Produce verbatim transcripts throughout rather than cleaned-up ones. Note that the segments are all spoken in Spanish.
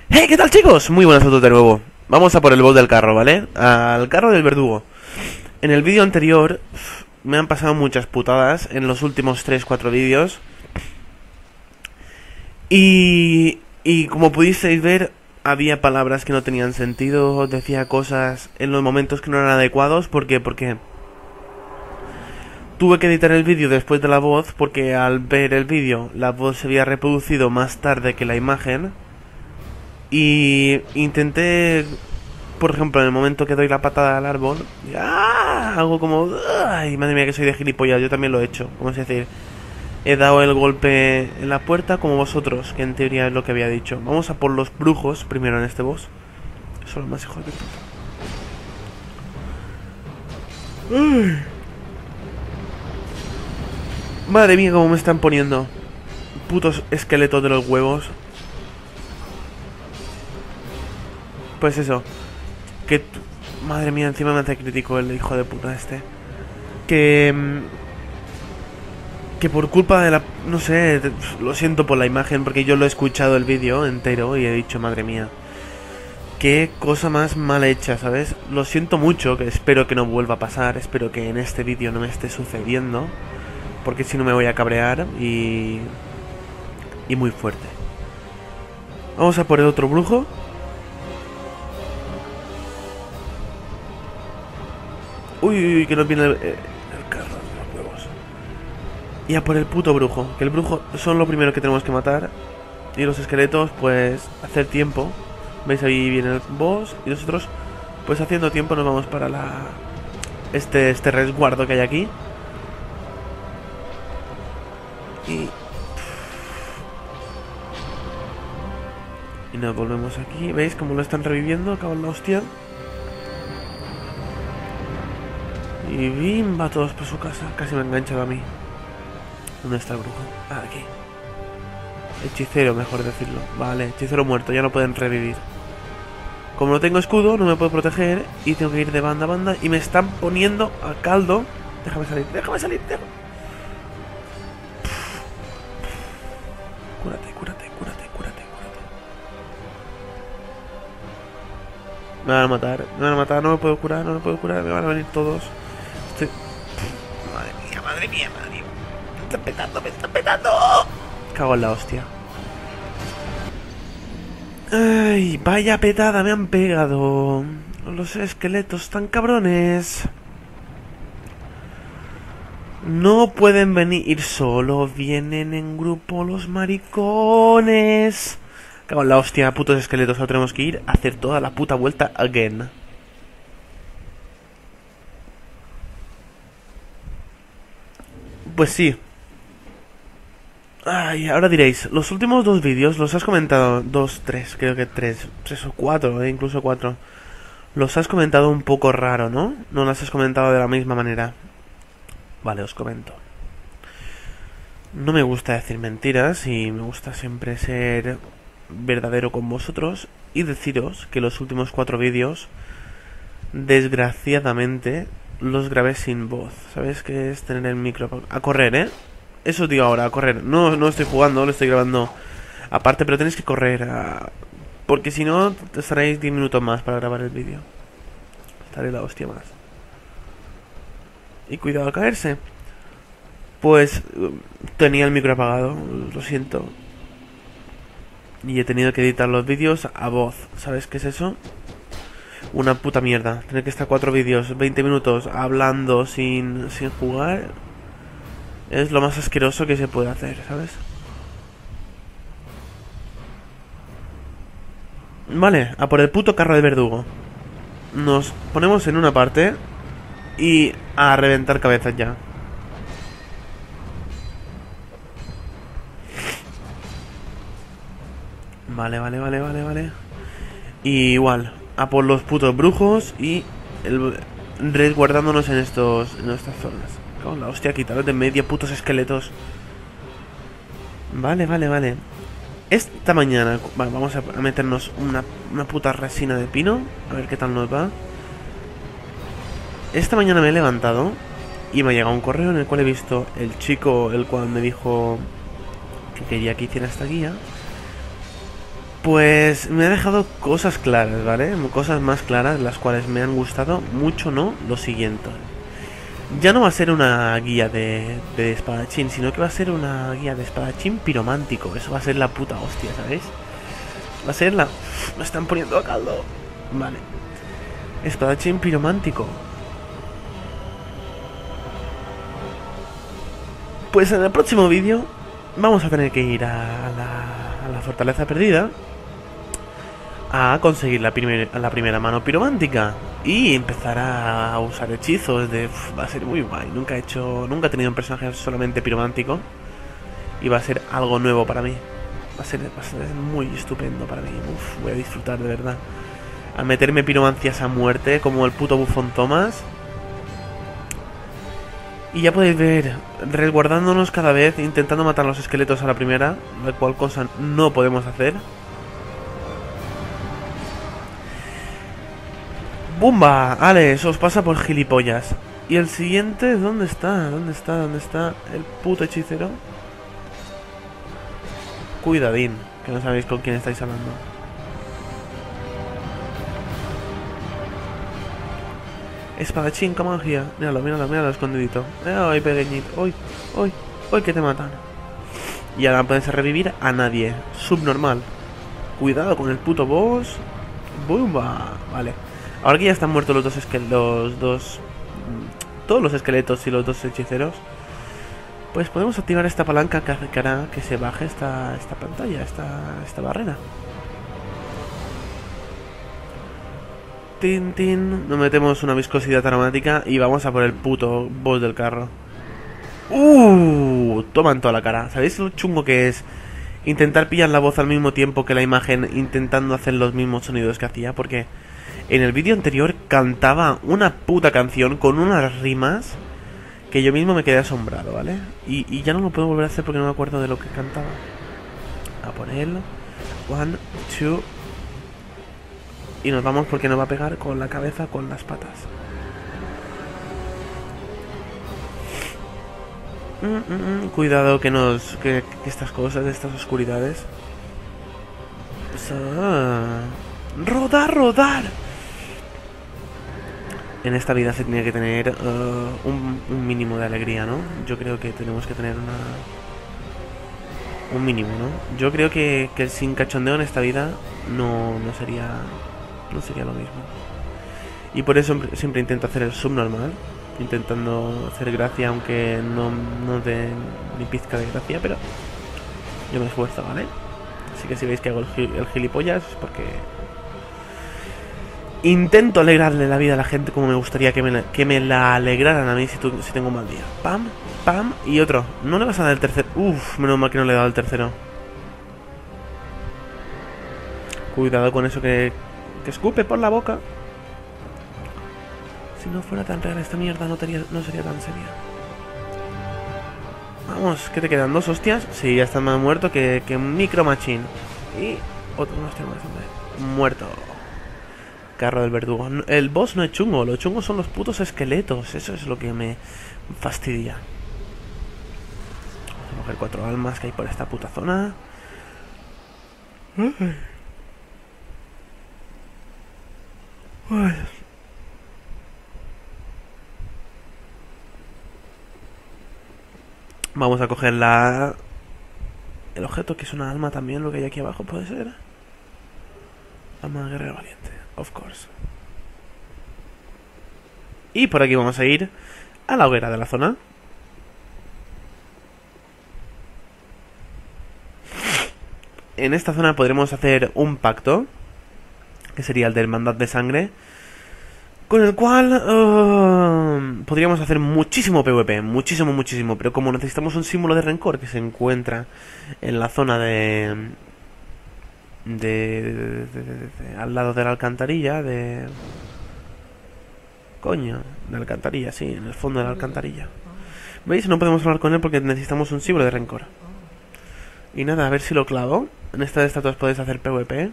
¡Hey! ¿Qué tal, chicos? Muy buenas a todos de nuevo. Vamos a por el boss del carro, ¿vale? Al carro del verdugo. En el vídeo anterior me han pasado muchas putadas en los últimos tres cuatro vídeos. Y... Y como pudisteis ver, había palabras que no tenían sentido, decía cosas en los momentos que no eran adecuados. ¿Por qué? Porque tuve que editar el vídeo después de la voz, porque al ver el vídeo la voz se había reproducido más tarde que la imagen. Y intenté, por ejemplo, en el momento que doy la patada al árbol, ¡ah! Hago como... ¡ay! Madre mía, que soy de gilipollas, yo también lo he hecho. Como es decir, he dado el golpe en la puerta como vosotros, que en teoría es lo que había dicho. Vamos a por los brujos primero en este boss. Son los más hijos de puta. ¡Ay! Madre mía, cómo me están poniendo putos esqueletos de los huevos. Pues eso, que... Madre mía, encima me hace crítico el hijo de puta este. Que... Que por culpa de la... No sé, lo siento por la imagen, porque yo lo he escuchado el vídeo entero y he dicho, madre mía, qué cosa más mal hecha, ¿sabes? Lo siento mucho, que espero que no vuelva a pasar, espero que en este vídeo no me esté sucediendo, porque si no me voy a cabrear y... Y muy fuerte. Vamos a por el otro brujo. Uy, uy, uy, que nos viene el, el carro de los huevos. Y a por el puto brujo. Que el brujo son lo primero que tenemos que matar. Y los esqueletos, pues, hacer tiempo. ¿Veis? Ahí viene el boss. Y nosotros, pues haciendo tiempo, nos vamos para la... Este, este resguardo que hay aquí. Y... Y nos volvemos aquí. ¿Veis cómo lo están reviviendo? Acabo en la hostia. Y bimba, todos por su casa. Casi me ha enganchado a mí. ¿Dónde está el brujo? Ah, aquí. Hechicero, mejor decirlo. Vale, hechicero muerto, ya no pueden revivir. Como no tengo escudo, no me puedo proteger. Y tengo que ir de banda a banda. Y me están poniendo a caldo. Déjame salir, déjame salir, déjame. Cúrate, cúrate, cúrate, cúrate, cúrate. Me van a matar, me van a matar, no me puedo curar, no me puedo curar, me van a venir todos. Estoy... Madre mía, madre mía, madre mía. Me está petando, me está petando. Cago en la hostia. Ay, vaya petada me han pegado. Los esqueletos tan cabrones. No pueden venir solo, vienen en grupo los maricones. Cago en la hostia, putos esqueletos, ahora tenemos que ir a hacer toda la puta vuelta again. Pues sí. Ay, ahora diréis, los últimos dos vídeos los has comentado, dos, tres, creo que tres, tres o cuatro, eh, incluso cuatro. Los has comentado un poco raro, ¿no? No los has comentado de la misma manera. Vale, os comento. No me gusta decir mentiras y me gusta siempre ser verdadero con vosotros y deciros que los últimos cuatro vídeos, desgraciadamente, los grabé sin voz. ¿Sabéis qué es tener el micro a correr, eh? Eso os digo ahora, a correr. No, no estoy jugando, lo estoy grabando aparte, pero tenéis que correr. A... Porque si no, estaréis diez minutos más para grabar el vídeo. Estaré la hostia más. Y cuidado a caerse. Pues tenía el micro apagado, lo siento. Y he tenido que editar los vídeos a voz. ¿Sabes qué es eso? Una puta mierda. Tener que estar cuatro vídeos, veinte minutos hablando sin, sin jugar. Es lo más asqueroso que se puede hacer, ¿sabes? Vale, a por el puto carro de verdugo. Nos ponemos en una parte y a reventar cabezas ya. Vale, vale, vale, vale, vale. Y igual, a por los putos brujos y el, resguardándonos en estos, en estas zonas. Con la hostia, quitaros de media, putos esqueletos. Vale, vale, vale. Esta mañana, vale, vamos a meternos una, una puta resina de pino. A ver qué tal nos va. Esta mañana me he levantado y me ha llegado un correo en el cual he visto el chico el cual me dijo que quería que hiciera esta guía. Pues me ha dejado cosas claras, ¿vale? Cosas más claras, las cuales me han gustado mucho, ¿no? Lo siguiente. Ya no va a ser una guía de, de espadachín, sino que va a ser una guía de espadachín piromántico. Eso va a ser la puta hostia, ¿sabéis? Va a ser la... Uf, me están poniendo a caldo. Vale. Espadachín piromántico. Pues en el próximo vídeo vamos a tener que ir a la, a la fortaleza perdida a conseguir la, primer, la primera mano piromántica y empezar a usar hechizos de... Uf, va a ser muy guay. Nunca he hecho... Nunca he tenido un personaje solamente piromántico y va a ser algo nuevo para mí. Va a ser, va a ser muy estupendo para mí. Uf, voy a disfrutar de verdad. A meterme piromancias a muerte como el puto bufón Thomas. Y ya podéis ver, resguardándonos cada vez, intentando matar los esqueletos a la primera, la cual cosa no podemos hacer. ¡Bumba! Alex, os pasa por gilipollas. ¿Y el siguiente? ¿Dónde está? ¿Dónde está? ¿Dónde está el puto hechicero? Cuidadín, que no sabéis con quién estáis hablando. Espadachín con magia. Míralo, míralo, míralo, escondidito. Ay, pequeñito. Uy, uy, uy, que te matan. Y ahora no puedes revivir a nadie. Subnormal. Cuidado con el puto boss. ¡Bumba! Vale. Ahora que ya están muertos los dos esqueletos. Los dos. Todos los esqueletos y los dos hechiceros. Pues podemos activar esta palanca que, hace, que hará que se baje esta, esta pantalla, esta, esta barrera. Tin, tin. Nos metemos una viscosidad aromática y vamos a por el puto boss del carro. ¡Uh! Toma en toda la cara. ¿Sabéis lo chungo que es intentar pillar la voz al mismo tiempo que la imagen, intentando hacer los mismos sonidos que hacía? Porque en el vídeo anterior cantaba una puta canción con unas rimas que yo mismo me quedé asombrado, ¿vale? Y, y ya no lo puedo volver a hacer porque no me acuerdo de lo que cantaba. A por él. One, two. Y nos vamos porque nos va a pegar con la cabeza, con las patas. Mm, mm, mm. Cuidado que nos... Que, que estas cosas, estas oscuridades... Pues, ah, ¡rodar, rodar! En esta vida se tiene que tener uh, un, un mínimo de alegría, ¿no? Yo creo que tenemos que tener una... Un mínimo, ¿no? Yo creo que, que sin cachondeo en esta vida no, no sería... No sería lo mismo. Y por eso siempre intento hacer el subnormal, intentando hacer gracia, aunque no, no dé ni pizca de gracia, pero yo me esfuerzo, ¿vale? Así que si veis que hago el, gil el gilipollas es porque intento alegrarle la vida a la gente como me gustaría que me la, que me la alegraran a mí si, tu, si tengo un mal día. Pam, pam y otro. No le vas a dar el tercero. Uf, menos mal que no le he dado el tercero. Cuidado con eso que, que escupe por la boca. Si no fuera tan real esta mierda no, tería, no sería tan seria. Vamos, ¿qué te quedan? ¿Dos hostias? Sí, ya está más muerto que, que Micro Machine. Y otro hostia más, hombre. Muerto. Carro del verdugo. El boss no es chungo, lo chungo son los putos esqueletos. Eso es lo que me fastidia. Vamos a coger cuatro almas que hay por esta puta zona. Ay. Ay. Vamos a coger la... El objeto que es una alma también, lo que hay aquí abajo, ¿puede ser? Alma de guerrero valiente, of course. Y por aquí vamos a ir a la hoguera de la zona. En esta zona podremos hacer un pacto, que sería el de hermandad de sangre, con el cual uh, podríamos hacer muchísimo PvP, muchísimo, muchísimo. Pero como necesitamos un símbolo de rencor que se encuentra en la zona de... De, de, de, de, de, de al lado de la alcantarilla, de... Coño, de la alcantarilla, sí, en el fondo de la alcantarilla. ¿Veis? No podemos hablar con él porque necesitamos un símbolo de rencor. Y nada, a ver si lo clavo. En estas estatuas podéis hacer PvP.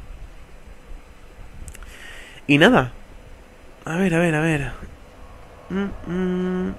Y nada. A ver, a ver, a ver. Mm, mm.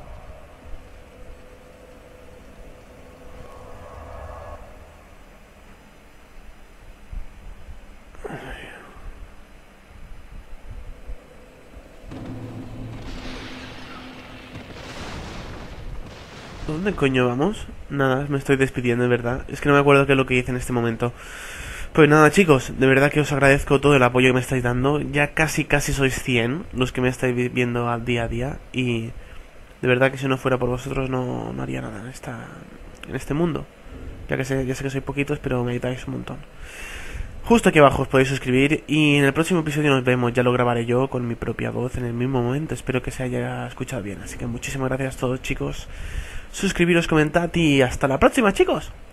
¿Dónde coño vamos? Nada, me estoy despidiendo, de verdad. Es que no me acuerdo qué es lo que hice en este momento. Pues nada, chicos, de verdad que os agradezco todo el apoyo que me estáis dando. Ya casi, casi sois cien los que me estáis viendo al día a día. Y de verdad que si no fuera por vosotros no, no haría nada en, esta, en este mundo. Ya que sé, ya sé que sois poquitos, pero me ayudáis un montón. Justo aquí abajo os podéis suscribir y en el próximo episodio nos vemos. Ya lo grabaré yo con mi propia voz en el mismo momento. Espero que se haya escuchado bien. Así que muchísimas gracias a todos, chicos. Suscribiros, comentad y hasta la próxima, chicos.